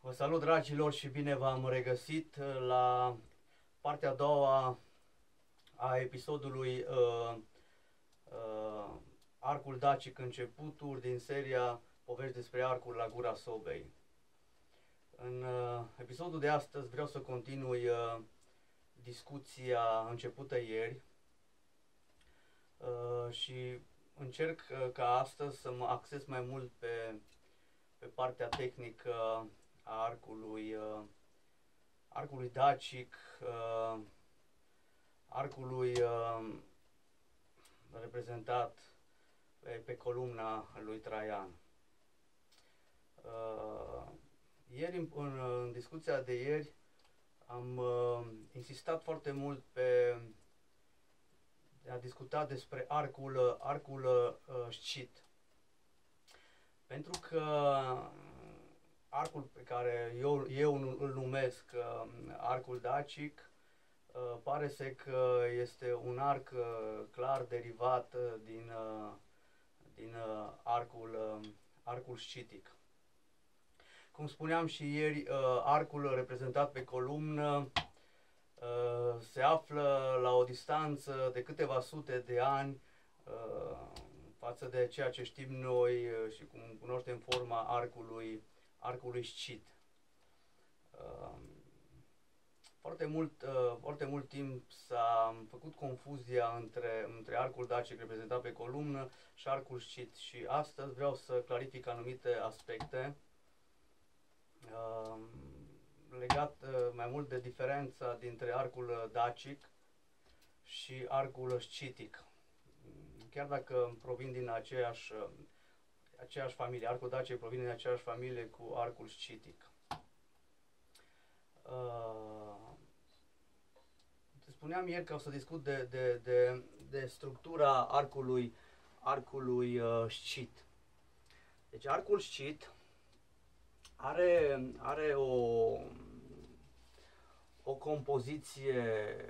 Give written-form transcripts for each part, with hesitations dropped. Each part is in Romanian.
Vă salut, dragilor, și bine v-am regăsit la partea a doua a episodului Arcul Dacic, începuturi din seria Povești despre Arcul la Gura Sobei. În episodul de astăzi vreau să continui discuția începută ieri și încerc ca astăzi să mă axez mai mult pe partea tehnică a arcului dacic, arcului reprezentat pe columna lui Traian. Ieri, în discuția de ieri, am insistat foarte mult pe a discuta despre arcul scit. Pentru că arcul pe care eu îl numesc arcul dacic pare să că este un arc clar derivat din arcul scitic. Cum spuneam și ieri, arcul reprezentat pe columnă se află la o distanță de câteva sute de ani față de ceea ce știm noi și cum cunoaștem forma arcului scit. Foarte mult timp s-a făcut confuzia între arcul dacic reprezentat pe columnă și arcul scit, și astăzi vreau să clarific anumite aspecte legat mai mult de diferența dintre arcul dacic și arcul scitic. Chiar dacă provin din aceeași familie, arcul dacic provine din aceeași familie cu arcul scitic. Spuneam ieri că o să discut de structura arcului scit. Deci arcul scit are o compoziție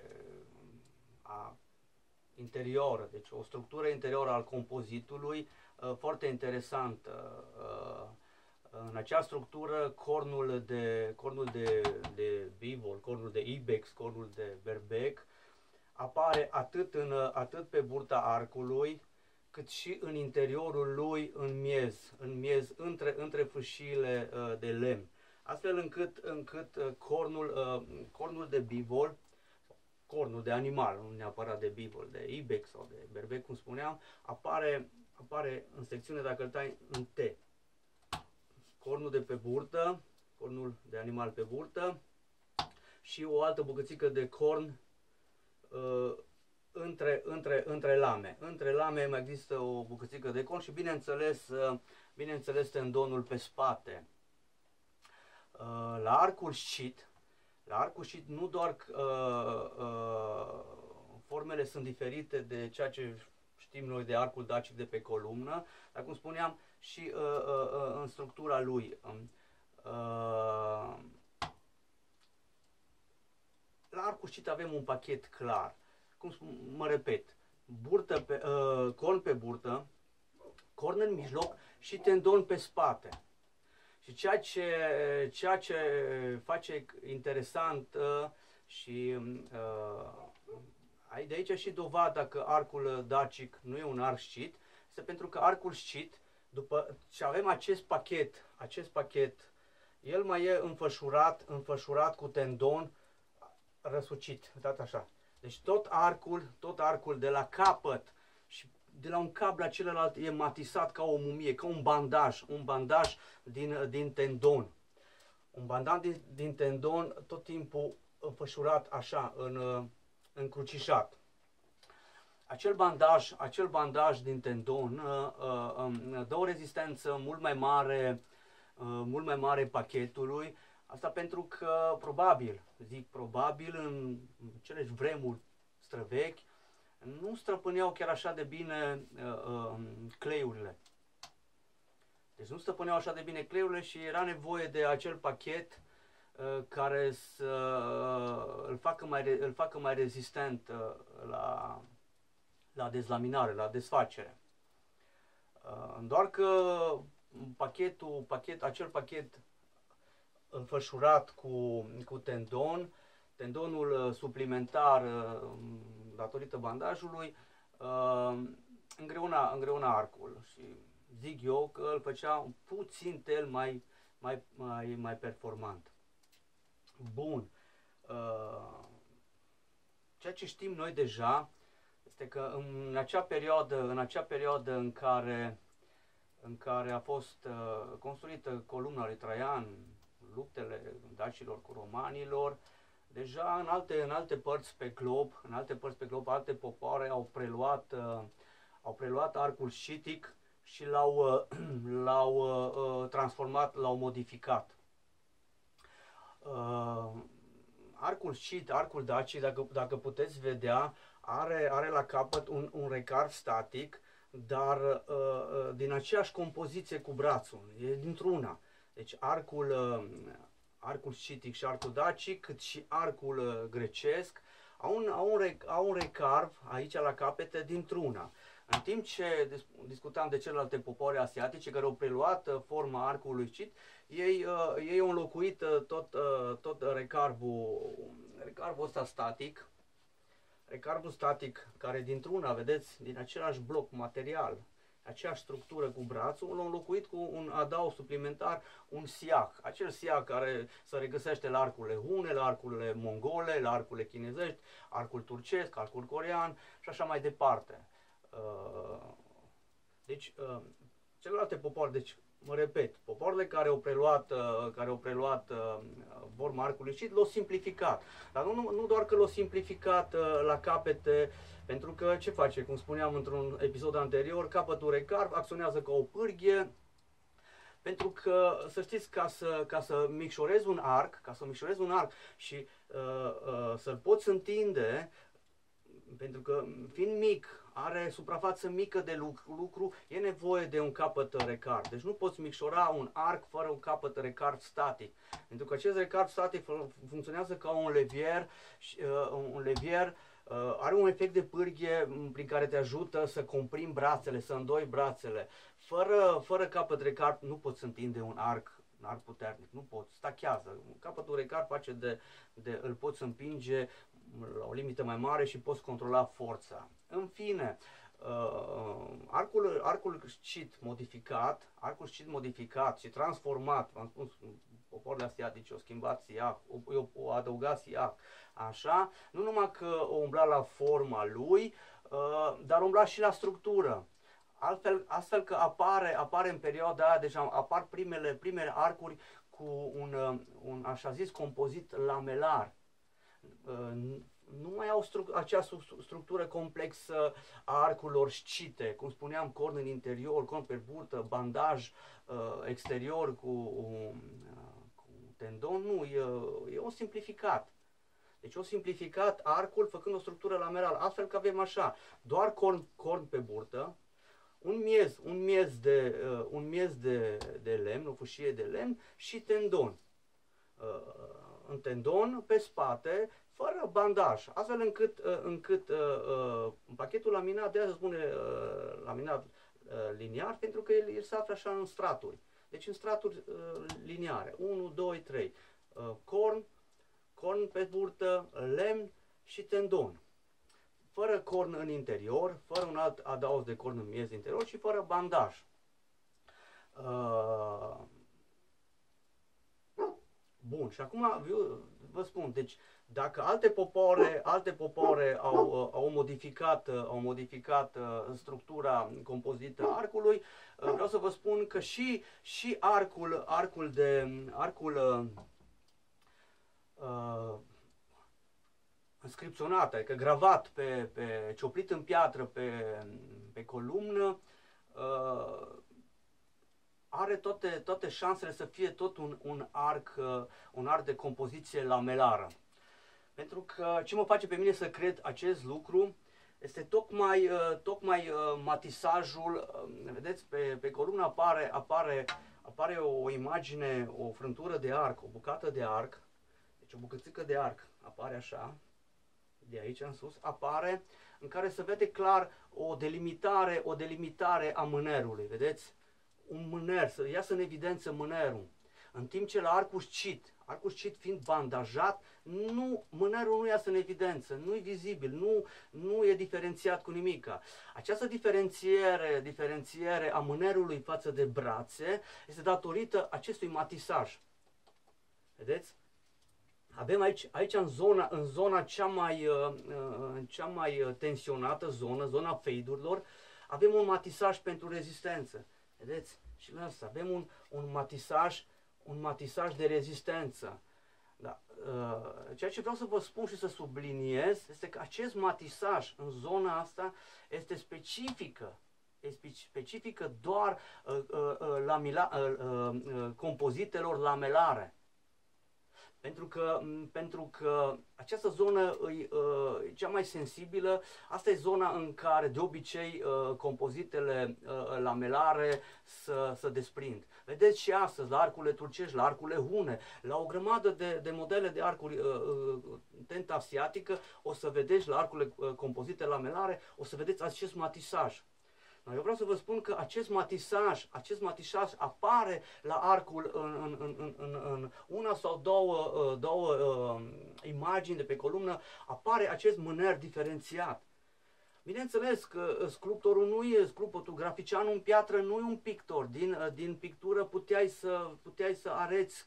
interioră, deci o structură interioară al compozitului foarte interesantă. În acea structură, cornul de bivol, cornul de ibex, cornul de berbec apare atât pe burta arcului, cât și în interiorul lui, în miez între fâșiile de lemn, astfel încât cornul de bivol, cornul de animal, nu neapărat de bivol, de ibex sau de berbec, cum spuneam, apare în secțiune, dacă îl tai, în T. Cornul de pe burtă, cornul de animal pe burtă și o altă bucățică de corn între lame. Între lame mai există o bucățică de corn și bineînțeles tendonul pe spate. La arcul scit nu doar formele sunt diferite de ceea ce știm noi de arcul dacic de pe columnă, dar cum spuneam și în structura lui. La arcul scit avem un pachet clar. Mă repet, corn pe burtă, corn în mijloc și tendon pe spate. Și ceea ce face interesant și de aici și dovada că arcul dacic nu e un arc scit, este pentru că arcul scit, după ce avem acest pachet, el mai e înfășurat cu tendon răsucit, uitați așa. Deci tot arcul de la capăt și de la un cap la celălalt e matisat ca o mumie, ca un bandaj din tendon. Un bandaj din tendon tot timpul înfășurat așa, încrucișat. Acel bandaj din tendon dă o rezistență mult mai mare pachetului. Asta pentru că probabil în cele vremuri străvechi nu străpâneau chiar așa de bine cleiurile. Deci nu stăpâneau așa de bine cleiurile și era nevoie de acel pachet care să îl facă mai rezistent la dezlaminare, la desfacere. Doar că acel pachet înfășurat cu tendonul suplimentar datorită bandajului îngreuna arcul și zic eu că îl făcea puțin tel mai performant. Bun. Ceea ce știm noi deja este că în acea perioadă în care a fost construită columna lui Traian, luptele dacilor cu romanilor, deja în alte părți pe glob, alte popoare au preluat arcul scitic și l-au transformat, l-au modificat. Arcul scit, arcul dacic, dacă puteți vedea, are la capăt un recarv static, dar din aceeași compoziție cu brațul, e dintr-una. Deci arcul scitic și arcul dacic, cât și arcul grecesc, au un recarv aici la capete dintr-una. În timp ce discutam de celelalte popoare asiatice care au preluat forma arcului scit, ei au înlocuit tot recarvul ăsta static, recarvul static care dintr-una, vedeți, din același bloc material, aceeași structură cu brațul, l-au înlocuit cu un adaos suplimentar, un siac. Acel siac care se regăsește la arcurile hune, la arcurile mongole, la arcurile chinezești, arcul turcesc, arcul corean și așa mai departe. Deci, celelalte popoare, deci, mă repet, popoarele care au preluat forma arcului scit l-au simplificat. Dar nu doar că l-au simplificat la capete, pentru că ce face? Cum spuneam într-un episod anterior, capătul recarv acționează ca o pârghie, pentru că, să știți, ca să micșorezi un arc, și să-l poți întinde, pentru că fiind mic, are suprafață mică de lucru, e nevoie de un capăt recarv. Deci nu poți micșora un arc fără un capăt recarv static. Pentru că acest recarv static funcționează ca un levier, are un efect de pârghie prin care te ajută să comprimi brațele, să îndoi brațele. Fără capăt recarv nu poți întinde un arc puternic, nu poți, stachează. Capătul recarv face îl poți împinge la o limită mai mare și poți controla forța. În fine, arcul scit modificat și transformat, v-am spus, popoarele asiatice au schimbat siac, au adăugat siac, așa, nu numai că o umbla la forma lui, dar umbla și la structură. Astfel că apare în perioada aia, deci apar primele arcuri cu un așa zis compozit lamelar. Nu mai au acea structură complexă a arcurilor scite, cum spuneam, corn în interior, corn pe burtă, bandaj exterior cu tendon, nu, e o simplificat. Deci o simplificat arcul făcând o structură lamerală, astfel că avem așa, doar corn pe burtă, un miez de lemn, o fâșie de lemn și tendon. Un tendon pe spate, fără bandaj, astfel încât pachetul laminat, de aia se spune laminat liniar, pentru că el se află așa în straturi. Deci în straturi liniare, 1, 2, 3, corn pe burtă, lemn și tendon. Fără corn în interior, fără un alt adaos de corn în miez interior și fără bandaj. Bun, și acum vă spun, deci dacă alte popoare au modificat structura compozită a arcului, vreau să vă spun că și arcul înscripționat, adică gravat cioplit în piatră pe columnă, are toate șansele să fie tot un arc de compoziție lamelară. Pentru că ce mă face pe mine să cred acest lucru este tocmai matisajul, vedeți, pe columnă apare o imagine, o frântură de arc, o bucată de arc, deci o bucățică de arc apare așa, de aici în sus, apare, în care se vede clar o delimitare a mânerului, vedeți? Un mâner, să iasă în evidență mânerul. În timp ce la arcul scit fiind bandajat, mânerul nu iasă în evidență, nu e vizibil, nu e diferențiat cu nimica. Această diferențiere a mânerului față de brațe este datorită acestui matisaj. Vedeți? Avem aici în zona cea mai tensionată, zona fade-urilor, avem un matisaj pentru rezistență. Vedeți? Și la asta avem un matisaj de rezistență. Da. Ceea ce vreau să vă spun și să subliniez este că acest matisaj în zona asta este specifică doar compozitelor lamelare. Pentru că această zonă e cea mai sensibilă, asta e zona în care de obicei compozitele lamelare se desprind. Vedeți și astăzi la arcurile turcești, la arcurile hune, la o grămadă de modele de arcuri tentă asiatică, o să vedeți la arcurile compozite lamelare, o să vedeți acest matisaj. Eu vreau să vă spun că acest matisaj apare la arcul în una sau două imagini de pe columnă, apare acest mâner diferențiat. Bineînțeles că sculptorul graficianul în piatră nu e un pictor. Din pictură puteai să arăți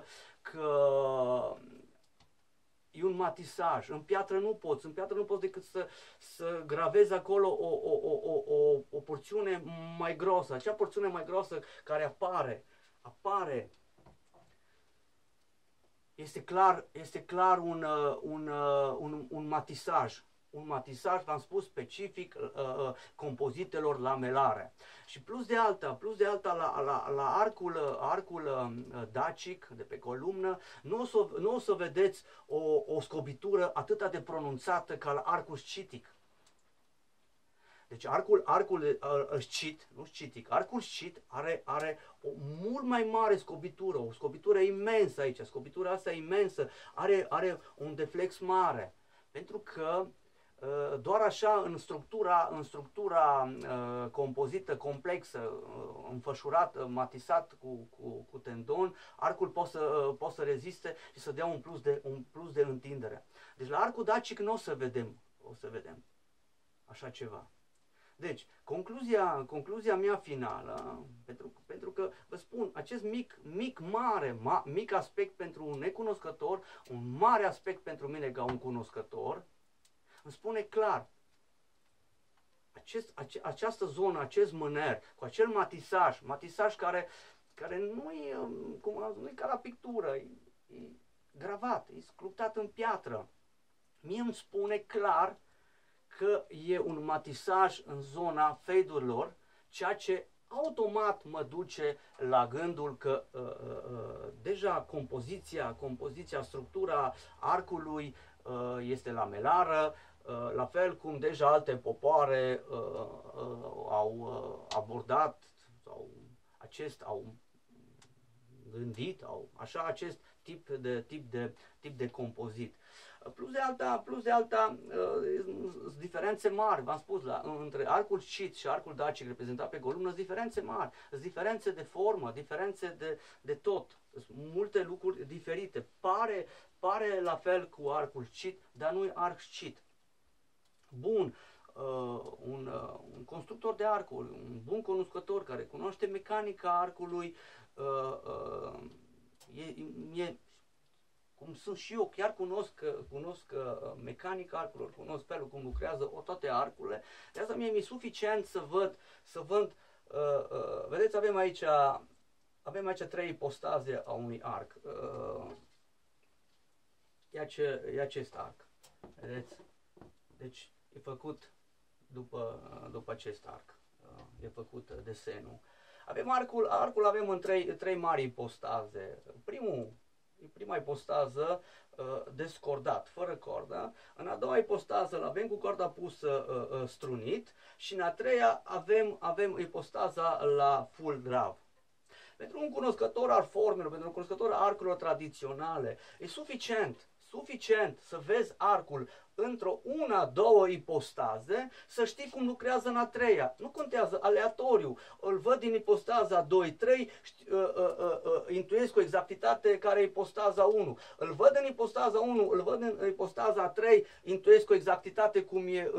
că e un matisaj. În piatră nu poți decât să gravezi acolo o porțiune mai groasă. Acea porțiune mai groasă care apare este clar un matisaj. Un matisaj, v-am spus, specific compozitelor lamelare. Și plus de alta la arcul dacic de pe columnă, nu o să vedeți o scobitură atât de pronunțată ca la arcul scitic. Deci arcul scit, nu scitic, arcul scit are o mult mai mare scobitură, o scobitură imensă aici. Scobitura asta imensă are un deflex mare. Pentru că doar așa, în structura compozită, complexă, înfășurat, matisat cu tendon, arcul poate să reziste și să dea un plus de întindere. Deci la arcul dacic nu o să vedem așa ceva. Deci, concluzia mea finală, pentru că vă spun, acest mic aspect pentru un necunoscător, un mare aspect pentru mine ca un cunoscător, îmi spune clar, această zonă, acest mâner, cu acel matisaj care nu e ca la pictură, e gravat, e sculptat în piatră. Mie îmi spune clar că e un matisaj în zona fade-urilor, ceea ce automat mă duce la gândul că deja compoziția, structura arcului este lamelară, la fel cum deja alte popoare au abordat au gândit, acest tip de compozit. Plus de alta, sunt diferențe mari, v-am spus, între arcul scit și arcul dacic reprezentat pe columnă, sunt diferențe mari, sunt diferențe de formă, diferențe de tot, sunt multe lucruri diferite. Pare la fel cu arcul scit, dar nu e arc scit. Bun, un constructor de arcuri, un bun cunoscător care cunoaște mecanica arcului, cum sunt și eu, chiar cunosc mecanica arcurilor, cunosc felul cum lucrează toate arcurile. De asta mie mi-e suficient să văd, vedeți, avem aici 3 ipostaze a unui arc. E acest arc, vedeți? Deci e făcut după acest arc, e făcut desenul. Avem arcul avem în trei mari ipostaze. Prima ipostază descordat, fără cordă. În a doua ipostază îl avem cu corda pusă strunit și în a treia avem ipostaza la full grav. Pentru un cunoscător al formelor, pentru un cunoscător al arcurilor tradiționale, e suficient suficient să vezi arcul într-o una, două ipostaze, să știi cum lucrează în a treia. Nu contează, aleatoriu. Îl văd din ipostaza 2-3, intuiesc cu exactitate care e ipostaza 1. Îl văd în ipostaza 1, îl văd în ipostaza 3, intuiesc cu exactitate cum e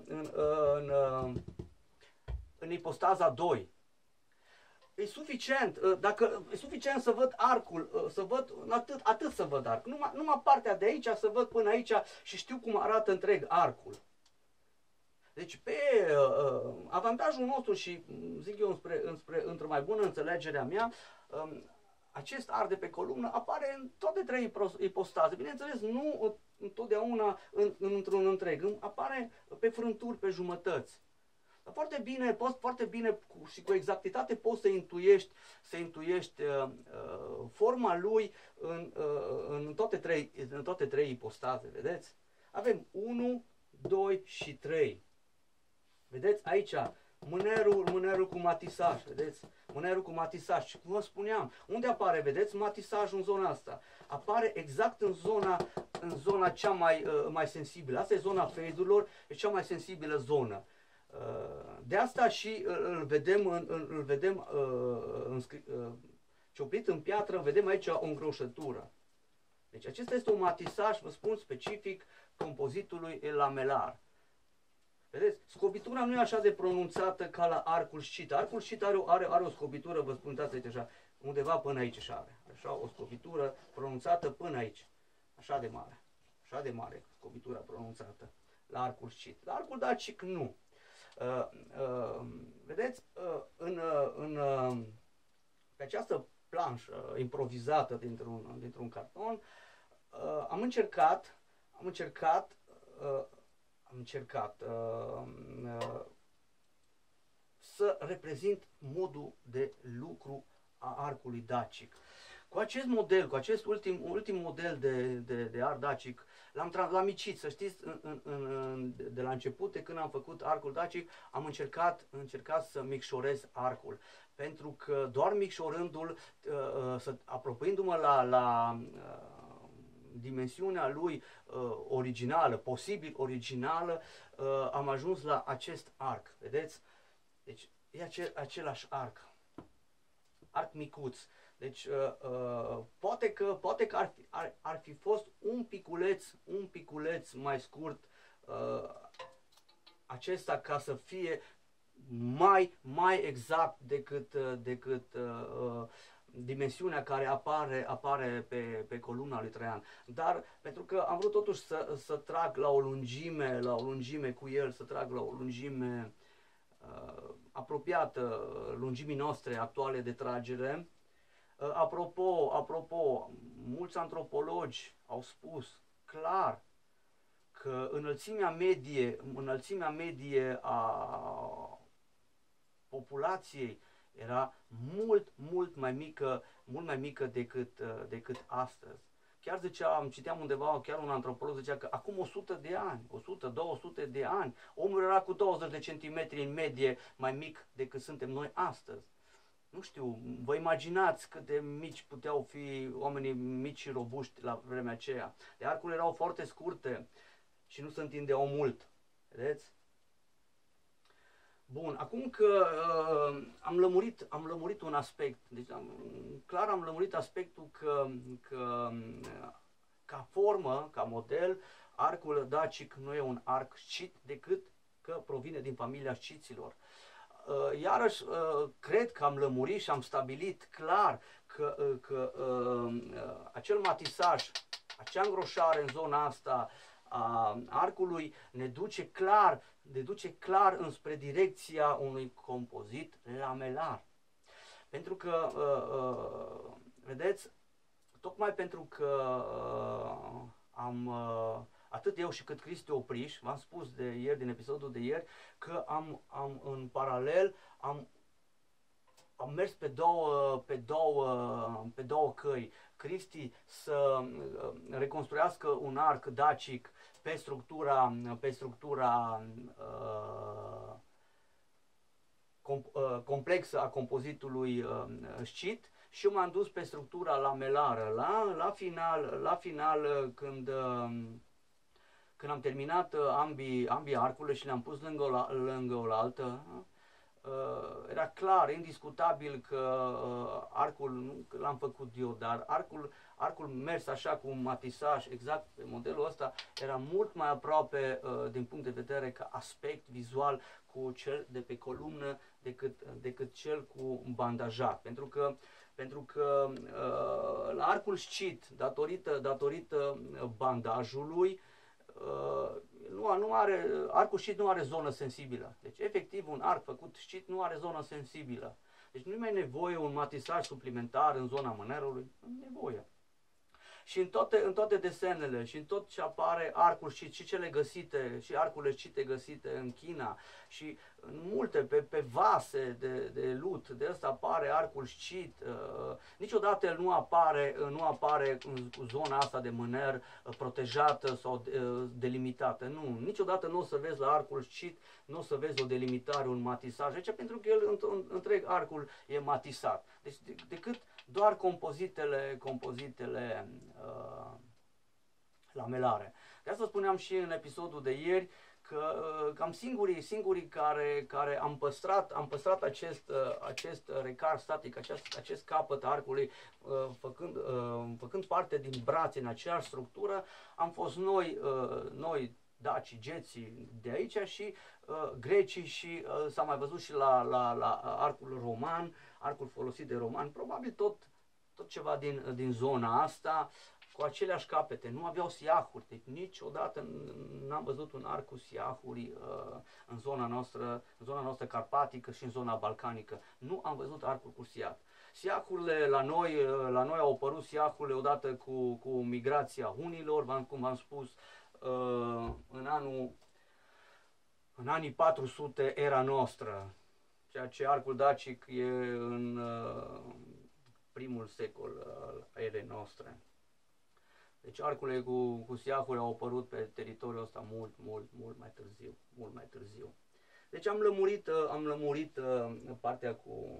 în ipostaza 2. E suficient, dacă e suficient să văd arcul, să văd atât să văd arc. Numai partea de aici să văd până aici și știu cum arată întreg arcul. Deci pe avantajul nostru și zic eu într-o mai bună înțelegere a mea, acest arc de pe columnă apare în toate trei ipostaze. Bineînțeles, nu întotdeauna într-un întreg, apare pe frânturi, pe jumătăți. Dar foarte bine și cu exactitate poți să intuiești forma lui în toate trei ipostaze, vedeți? Avem 1, 2 și 3. Vedeți aici mânerul cu matisaj, vedeți? Mânerul cu matisaj. Și cum vă spuneam, unde apare, vedeți, matisajul în zona asta? Apare exact în zona cea mai sensibilă. Asta e zona fade-urilor, e cea mai sensibilă zonă. De asta și îl vedem cioplit în piatră, vedem aici o îngroșătură. Deci acesta este un matisaj, vă spun, specific compozitului lamelar. Vedeți? Scobitura nu e așa de pronunțată ca la arcul scit. Arcul scit are o scobitură, vă spun, uitați aici așa, undeva până aici așa are. Așa, o scobitură pronunțată până aici. Așa de mare. Așa de mare scobitura pronunțată la arcul scit. La arcul dacic nu. Vedeți, pe această planșă improvizată dintr-un carton, am încercat să reprezint modul de lucru a arcului dacic. Cu acest model, cu acest ultim model de arc dacic, l-am micit, să știți, de la început, de când am făcut arcul dacic, am încercat să micșorez arcul. Pentru că doar micșorându-l, apropiindu-mă la dimensiunea lui originală, posibil originală, am ajuns la acest arc, vedeți? Deci e același arc micuț. Deci poate că ar fi fost un piculeț mai scurt acesta, ca să fie mai exact decât dimensiunea care apare pe columna lui Traian. Dar pentru că am vrut totuși să trag la o lungime cu el, să trag la o lungime apropiată lungimii noastre actuale de tragere. Apropo, mulți antropologi au spus clar că înălțimea medie a populației era mult mai mică decât astăzi. Chiar citeam undeva, chiar un antropolog zicea că acum 100 de ani, 100-200 de ani, omul era cu 20 de centimetri în medie mai mic decât suntem noi astăzi. Nu știu, vă imaginați cât de mici puteau fi oamenii mici și robuști la vremea aceea. De arcurile erau foarte scurte și nu se întindeau mult. Vedeți? Bun, acum că am lămurit un aspect, deci clar am lămurit aspectul că ca formă, ca model, arcul dacic nu e un arc scit, decât că provine din familia sciților. Iarăși, cred că am lămurit și am stabilit clar că acel matisaj, acea îngroșare în zona asta a arcului ne duce clar înspre direcția unui compozit lamelar. Pentru că, vedeți, tocmai pentru că atât eu și cât Cristi Opriș, v-am spus din episodul de ieri, că în paralel am mers pe două căi. Cristi să reconstruiască un arc dacic pe structura complexă a compozitului scit, și eu m-am dus pe structura lamelară. La final când am terminat ambii arcurile și le-am pus lângă oaltă, era clar, indiscutabil că arcul, nu că l-am făcut eu, dar arcul mers așa cu un matisaj, exact pe modelul ăsta, era mult mai aproape din punct de vedere ca aspect vizual cu cel de pe columnă decât cel cu bandajat. Pentru că la arcul scit, datorită bandajului, arcul scit nu are zonă sensibilă. Deci, efectiv, un arc făcut scit nu are zonă sensibilă. Deci nu mai nevoie un matisaj suplimentar în zona mânerului, nu e nevoie. Și în toate desenele și în tot ce apare arcul scit și cele găsite și arcurile scite găsite în China și în multe pe vase de lut, de ăsta apare arcul scit. Niciodată el nu apare cu zona asta de mâner protejată sau delimitată. Nu, niciodată nu o să vezi la arcul scit, nu o să vezi o delimitare, un matisaj aici, pentru că el întreg arcul e matisat. Deci decât doar compozitele lamelare. De asta spuneam și în episodul de ieri că cam singurii care am păstrat acest recar static, acest capăt arcului, făcând parte din brațe în aceeași structură, am fost noi dacii, geții de aici și grecii și s-a mai văzut și la arcul roman, arcul folosit de roman, probabil tot ceva din zona asta, cu aceleași capete. Nu aveau siahuri, deci niciodată n-am văzut un arc cu siahuri în zona noastră carpatică și în zona balcanică. Nu am văzut arcul cu siah. Siahurile la noi au apărut siahurile odată cu migrația hunilor, cum v-am spus, în anii 400 era noastră, ceea ce arcul dacic e în primul secol al erei noastre. Deci arcurile cu siahuri au apărut pe teritoriul ăsta mult mai târziu. Deci am lămurit partea cu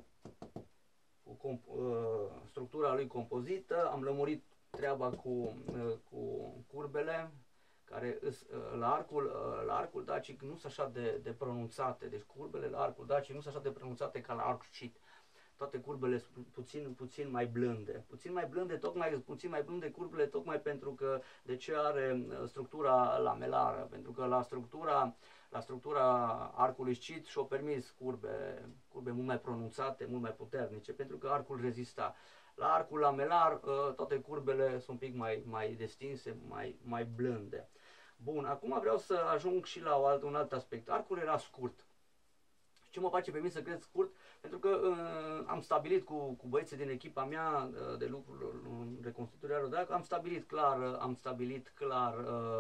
structura lui compozită, am lămurit treaba cu curbele, care la arcul dacic nu sunt așa de pronunțate. Deci curbele la arcul dacic nu sunt așa de pronunțate ca la arcul scit. Toate curbele sunt puțin mai blânde. Puțin mai blânde curbele tocmai pentru că de ce are structura lamelară, pentru că la structura arcului scit și-o permis curbe mult mai pronunțate, mult mai puternice, pentru că arcul rezista. La arcul lamelar toate curbele sunt un pic mai destinse, mai blânde. Bun, acum vreau să ajung și la un alt aspect. Arcul era scurt. Ce mă face pe mine să cred scurt? Pentru că am stabilit cu băieții din echipa mea de lucru în reconstituirea Rodac, am stabilit clar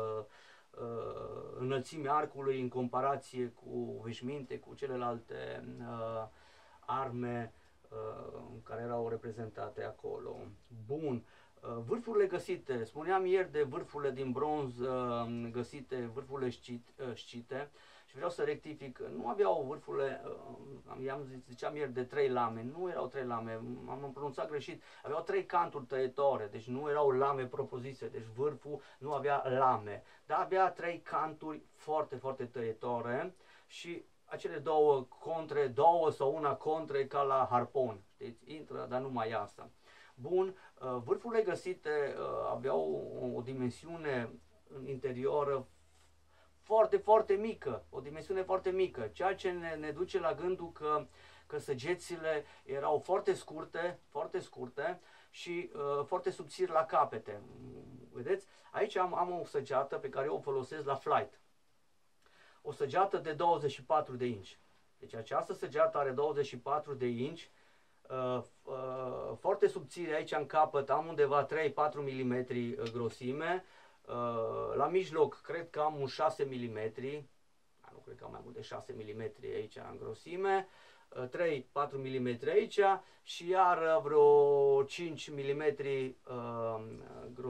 înălțimea arcului în comparație cu veșminte, cu celelalte arme care erau reprezentate acolo. Bun. Vârfurile găsite, spuneam ieri de vârfurile din bronz găsite, vârfurile scite, și vreau să rectific, nu aveau vârfurile, ziceam ieri de 3 lame, nu erau 3 lame, am pronunțat greșit, aveau 3 canturi tăietoare, deci nu erau lame propozite, deci vârful nu avea lame, dar avea 3 canturi foarte tăietoare și acele două sau una contre ca la harpon, știți, intră, dar nu mai iasă. Bun, vârfurile găsite aveau o dimensiune în interior foarte mică, o dimensiune foarte mică, ceea ce ne duce la gândul că săgețile erau foarte scurte și foarte subțiri la capete. Vedeți? Aici am o săgeată pe care eu o folosesc la flight. O săgeată de 24 de inci. Deci această săgeată are 24 de inci, foarte subțire aici în capăt, am undeva 3-4 mm grosime, la mijloc cred că am un 6 mm, nu cred că am mai mult de 6 mm aici în grosime, 3-4 mm aici și iar vreo 5 mm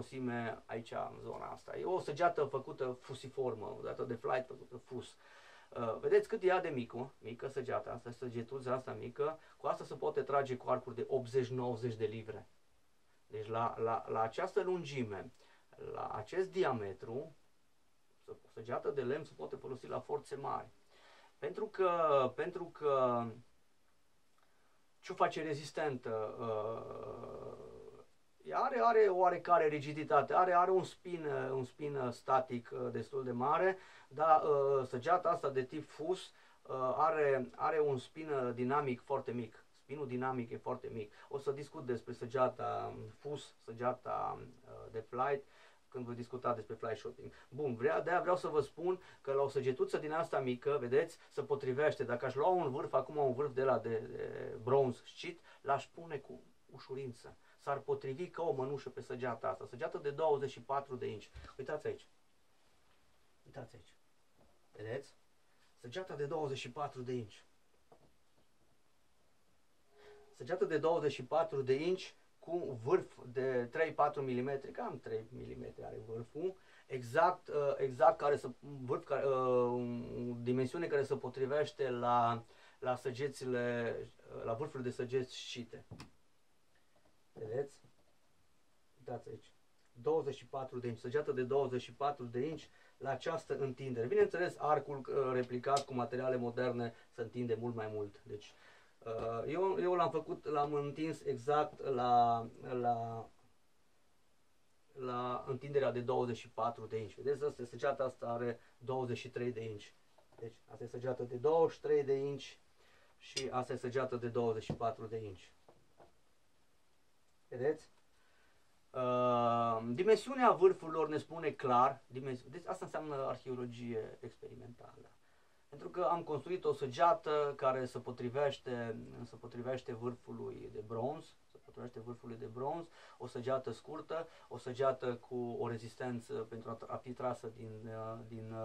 grosime aici în zona asta. E o săgeată făcută fusiformă, o dată de flight făcută fus. Vedeți cât e ea de mică săgeata asta, săgetuța asta mică, cu asta se poate trage cu arcuri de 80-90 de livre. Deci la această lungime, la acest diametru, o săgeată de lemn se poate folosi la forțe mari. Pentru că ciufa ce rezistentă, are oarecare rigiditate, are un spin static destul de mare, dar săgeata asta de tip fus are un spin dinamic foarte mic. Spinul dinamic e foarte mic. O să discut despre săgeata fus, săgeata de flight, când voi discuta despre fly shotting. Bun, de-aia vreau să vă spun că la o săgetuță din asta mică, vedeți, se potrivește. Dacă aș lua un vârf, acum un vârf de la de bronz scit, l-aș pune cu ușurință. S-ar potrivi ca o mănușă pe săgeata asta. Săgeată de 24 de inci. Uitați aici. Uitați aici. Vedeți? Săgeata de 24 de inci. Săgeată de 24 de inci cu vârf de 3-4 mm, cam 3 mm are vârful, exact care vârf, dimensiune care se potrivește la săgețile, la vârfurile de săgeți scite. Vedeți? Uitați aici. 24 de inci, săgeată de 24 de inci la această întindere. Bineînțeles, arcul replicat cu materiale moderne se întinde mult mai mult. Deci, eu l-am întins exact la întinderea de 24 de inci. Vedeți, săgeata asta are 23 de inci. Deci, asta e săgeată de 23 de inci și asta e săgeată de 24 de inci. Vedeți? Dimensiunea vârfurilor ne spune clar, deci asta înseamnă arheologie experimentală. Pentru că am construit o săgeată care se potrivește vârfului de bronz, o săgeată scurtă, o săgeată cu o rezistență pentru a fi trasă din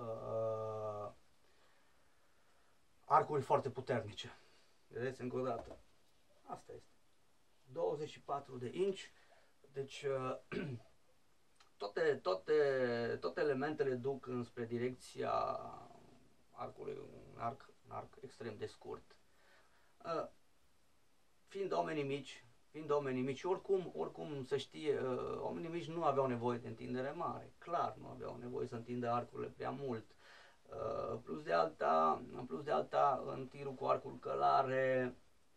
arcuri foarte puternice. Vedeți încă o dată. Asta este. 24 de inci. Deci toate elementele duc înspre direcția arcului, un arc extrem de scurt. Fiind oamenii mici, oricum se știe, oamenii mici nu aveau nevoie de întindere mare, clar, nu aveau nevoie să întindă arcurile prea mult. Plus de alta, în tirul cu arcul călare,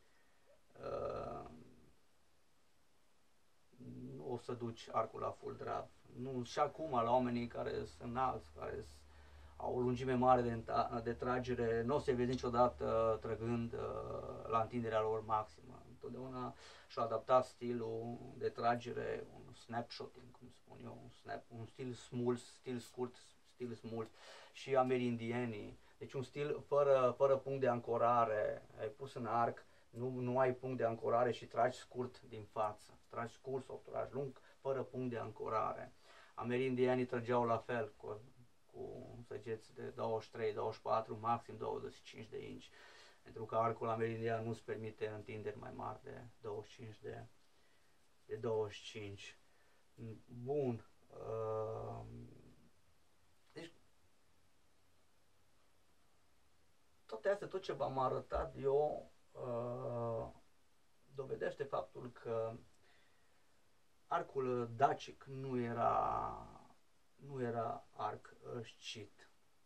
nu o să duci arcul la full draft. Nu, și acum la oamenii care sunt înalți, care au o lungime mare de tragere, nu o să-i vezi niciodată trăgând la întinderea lor maximă. Întotdeauna și-au adaptat stilul de tragere, un snapshotting, cum spun eu, un stil scurt, stil smooth, și amerindienii. Deci un stil fără punct de ancorare, ai pus în arc, nu ai punct de ancorare și tragi scurt din față. Tragi scurt sau tragi lung, fără punct de ancorare. Amerindienii trăgeau la fel, cu săgeți de 23, 24, maxim 25 de inci. Pentru că arcul amerindian nu-ți permite întinderi mai mari de 25 de 25. Bun. Deci, toate astea, tot ce v-am arătat eu, dovedește faptul că arcul dacic nu era arc scit.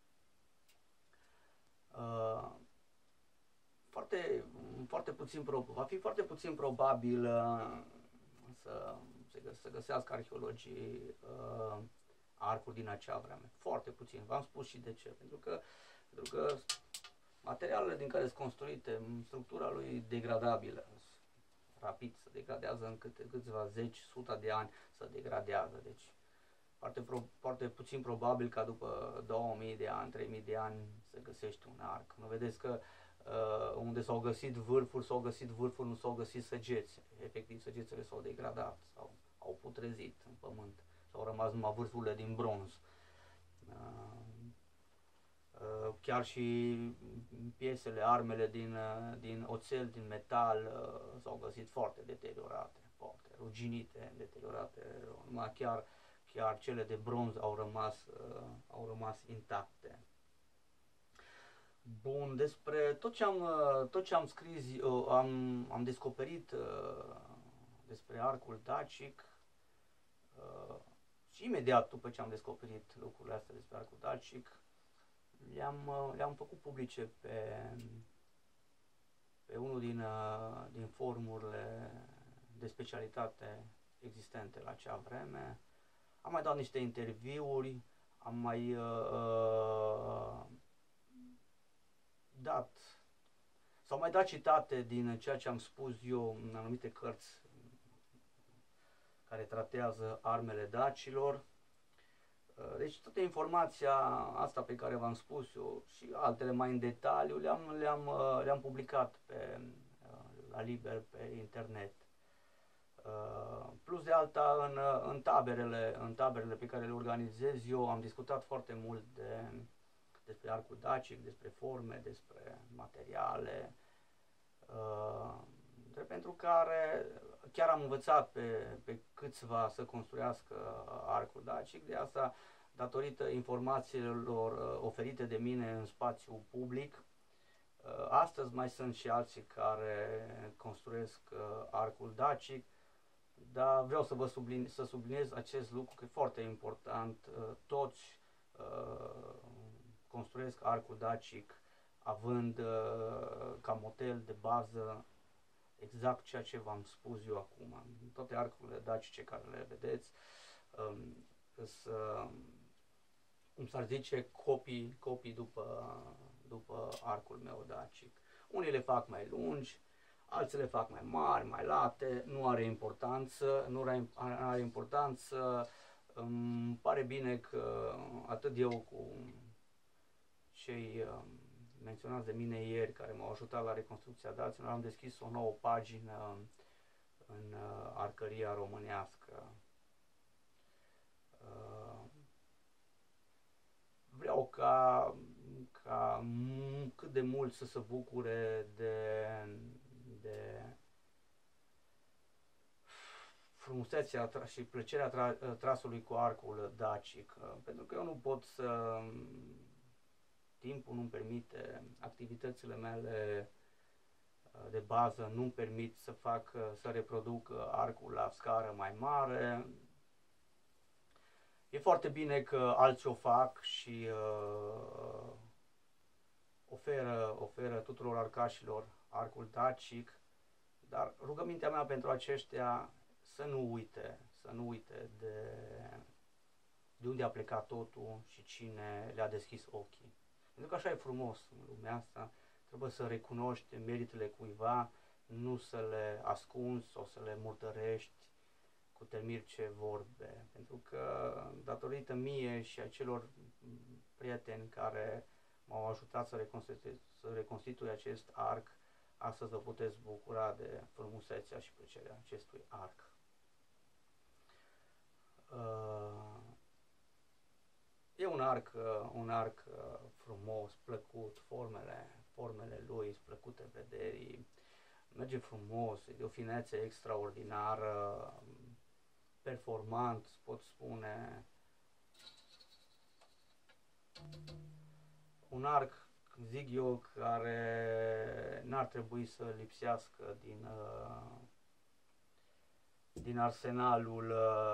Va fi foarte puțin probabil să găsească arheologii arcuri din acea vreme. Foarte puțin. V-am spus și de ce. Pentru că materialele din care sunt construite, structura lui degradabilă, rapid se degradează în câțiva zeci, suta de ani se degradează. Deci foarte puțin probabil ca după 2000 de ani, 3000 de ani să găsești un arc. Nu vedeți că unde s-au găsit vârfuri, nu s-au găsit săgeți. Efectiv, săgețele s-au degradat sau au putrezit în pământ. S-au rămas numai vârfurile din bronz. Chiar și piesele, armele din oțel, din metal, s-au găsit foarte deteriorate, foarte ruginite, deteriorate. Numai chiar cele de bronz au rămas intacte. Bun, despre tot ce am scris, am descoperit despre arcul dacic și imediat după ce am descoperit lucrurile astea despre arcul dacic, le-am făcut publice pe unul din forumurile de specialitate existente la acea vreme. Am mai dat niște interviuri, am mai s-au mai dat citate din ceea ce am spus eu în anumite cărți care tratează armele dacilor. Deci toată informația asta pe care v-am spus eu și altele mai în detaliu le-am publicat la liber pe internet. Plus de alta în taberele pe care le organizez eu am discutat foarte mult despre arcul dacic, despre forme, despre materiale, pentru care chiar am învățat pe câțiva să construiască arcul dacic. De asta, datorită informațiilor oferite de mine în spațiu public, astăzi mai sunt și alții care construiesc arcul dacic, dar vreau să subliniez acest lucru, că e foarte important. Toți construiesc arcul dacic având ca model de bază exact ceea ce v-am spus eu acum. Toate arcurile dacice care le vedeți cum s-ar zice, copii după arcul meu dacic. Unii le fac mai lungi, alții le fac mai mari, mai late, nu are importanță. Îmi pare bine că atât eu cu cei menționați de mine ieri, care m-au ajutat la reconstrucția daților, am deschis o nouă pagină în arcăria românească. Vreau ca cât de mult să se bucure de frumusețea și plăcerea trasului cu arcul dacic, pentru că eu nu pot să, timpul nu-mi permite, activitățile mele de bază nu-mi permit să reproduc arcul la scară mai mare. E foarte bine că alții o fac și oferă tuturor arcașilor arcul dacic, dar rugămintea mea pentru aceștia să nu uite de unde a plecat totul și cine le-a deschis ochii. Pentru că așa e frumos în lumea asta, trebuie să recunoști meritele cuiva, nu să le ascunzi sau să le murdărești cu temirce vorbe. Pentru că datorită mie și acelor prieteni care m-au ajutat să reconstitui acest arc, astăzi vă puteți bucura de frumusețea și plăcerea acestui arc. E un arc frumos, plăcut, formele lui sunt plăcute vederii, merge frumos, e de o finețe extraordinară, performant, pot spune. Un arc, zic eu, care n-ar trebui să lipsească din arsenalul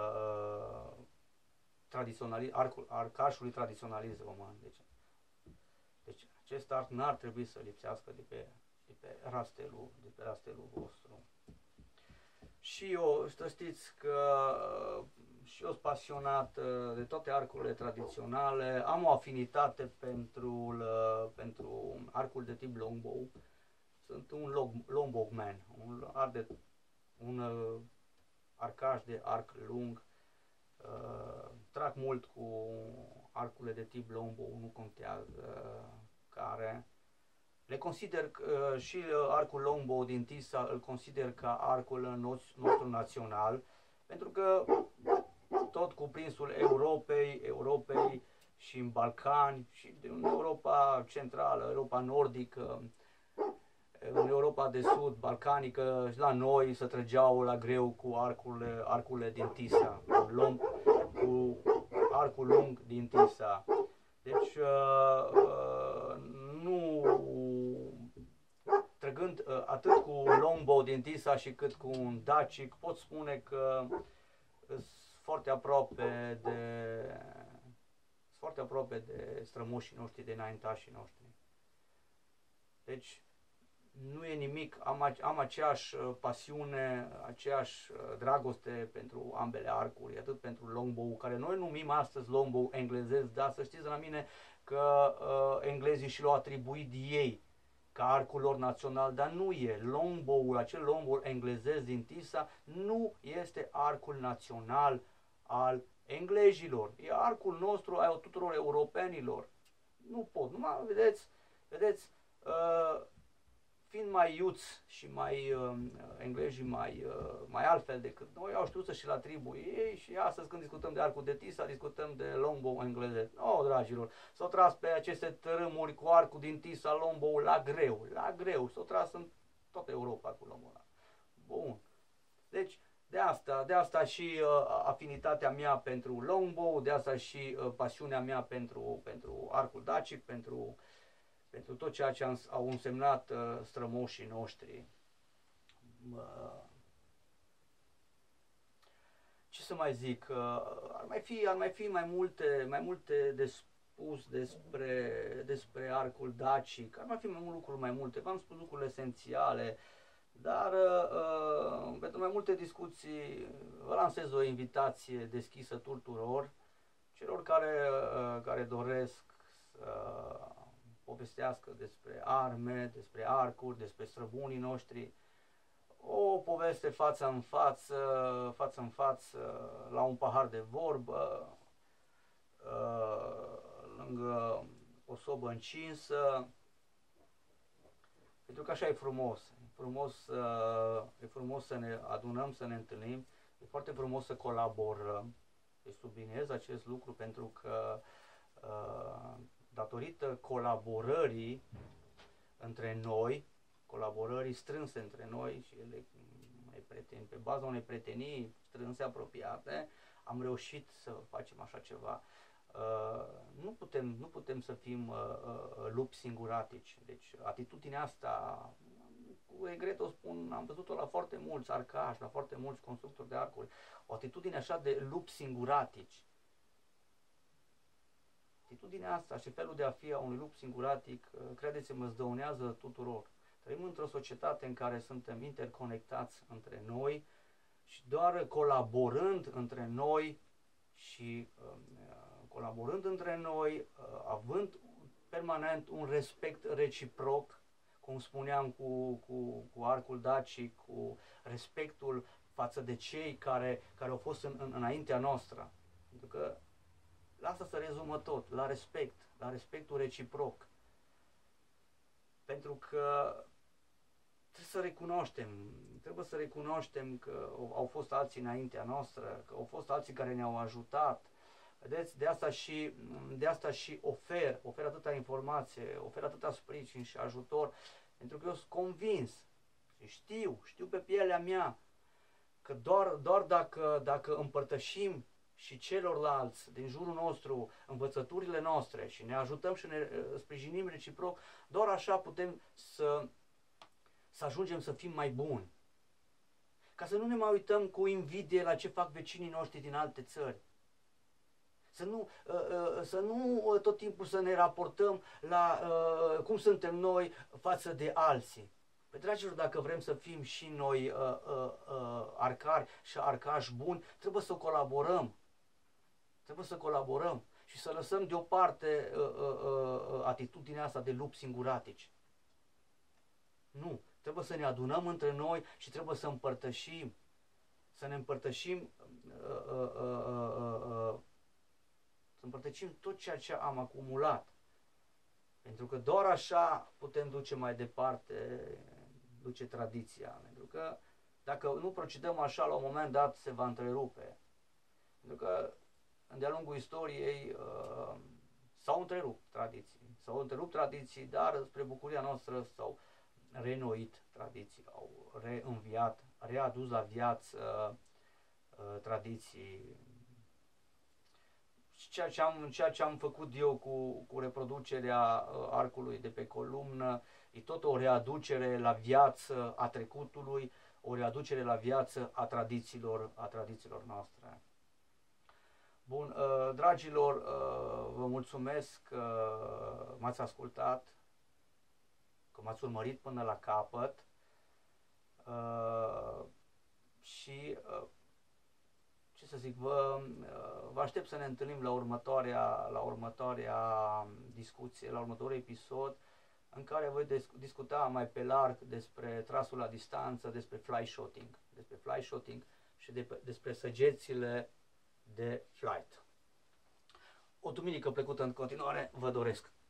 arcașului tradiționalist român. Deci acest arc n-ar trebui să lipsească de pe rastelul vostru. Și eu, să știți că și eu sunt pasionat de toate arcurile tradiționale, am o afinitate pentru arcul de tip longbow. Sunt un longbowman, un arcaș de arc lung. Trag mult cu arcurile de tip longbow, nu contează care. Le consider și arcul longbow din Tisa îl consider ca arcul nostru național, pentru că tot cuprinsul Europei și în Balcani și în Europa centrală, Europa nordică, în Europa de sud, balcanică, și la noi se trăgeau la greu cu arcurile din Tisa, cu arcul lung din Tisa. Deci nu nu, trăgând atât cu longbow din Tisa și cât cu un dacic, pot spune că sunt foarte aproape de strămoșii noștri, de înaintașii noștri. Deci nu e nimic, am aceeași pasiune, aceeași dragoste pentru ambele arcuri, atât pentru longbow, care noi numim astăzi longbow englezesc, dar să știți la mine că englezii și l-au atribuit ei ca arcul lor național, dar nu e. Longbow-ul, acel longbow englezesc din Tisa, nu este arcul național al englezilor. E arcul nostru, al tuturor europenilor. Nu pot, numai, vedeți, fiind mai iuți și mai englezii mai altfel decât noi, au știut să-și-l atribuie ei și astăzi când discutăm de arcul de Tisa, discutăm de longbow englezesc. Dragilor, s-au tras pe aceste tărâmuri cu arcul din Tisa, longbow la greu, s-au tras în toată Europa cu longbow ăla. Bun. Deci, de asta și afinitatea mea pentru longbow, de asta și pasiunea mea pentru arcul dacic, pentru tot ceea ce au însemnat strămoșii noștri. Ce să mai zic? Ar mai fi mai multe de spus despre arcul dacic. Ar mai fi lucruri mai multe. V-am spus lucrurile esențiale. Dar pentru mai multe discuții vă lansez o invitație deschisă tuturor celor care doresc să povestească despre arme, despre arcuri, despre străbunii noștri, o poveste față în față, la un pahar de vorbă, lângă o sobă încinsă, pentru că așa e frumos. E frumos să ne adunăm, să ne întâlnim, e foarte frumos să colaborăm. Deci subliniez acest lucru pentru că datorită colaborării între noi, colaborării strânse între noi și pe baza unei prietenii strânse, apropiate, am reușit să facem așa ceva. Nu putem să fim lupi singuratici. Deci atitudinea asta, cu regret o spun, am văzut-o la foarte mulți arcași, la foarte mulți constructori de arcuri, o atitudine așa de lupi singuratici. Atitudinea asta și felul de a fi a unui lup singuratic, credeți-mă, îți dăunează tuturor. Trăim într-o societate în care suntem interconectați între noi și doar colaborând între noi și având permanent un respect reciproc, cum spuneam cu arcul dacic, cu respectul față de cei care au fost înaintea noastră. Pentru că la asta se rezumă tot, la respectul reciproc. Pentru că trebuie să recunoaștem că au fost alții înaintea noastră, că au fost alții care ne-au ajutat. Vedeți, de asta și ofer atâta informație, ofer atâta sprijin și ajutor, pentru că eu sunt convins și știu pe pielea mea că doar dacă împărtășim și celorlalți din jurul nostru învățăturile noastre și ne ajutăm și ne sprijinim reciproc, doar așa putem să ajungem să fim mai buni. Ca să nu ne mai uităm cu invidie la ce fac vecinii noștri din alte țări. Să nu tot timpul să ne raportăm la cum suntem noi față de alții. Păi, dragilor, dacă vrem să fim și noi arcari și arcași buni, trebuie să colaborăm. Trebuie să colaborăm și să lăsăm deoparte atitudinea asta de lupi singuratici. Nu, trebuie să ne adunăm între noi și trebuie să împărtășim. Să ne împărtășim tot ceea ce am acumulat. Pentru că doar așa putem duce mai departe, duce tradiția. Pentru că dacă nu procedăm așa, la un moment dat se va întrerupe. Pentru că de-a lungul istoriei s-au întrerupt tradiții, dar spre bucuria noastră s-au reînnoit tradiții, au reînviat, readus la viață tradiții. ceea ce am făcut eu cu reproducerea arcului de pe columnă, e tot o readucere la viață a trecutului, o readucere la viață a tradițiilor noastre. Bun, dragilor, vă mulțumesc că m-ați ascultat, că m-ați urmărit până la capăt și ce să zic, vă aștept să ne întâlnim la următoarea discuție, la următorul episod, în care voi discuta mai pe larg despre trasul la distanță, despre fly shotting și despre săgețile de flight. O duminică plăcută în continuare vă doresc!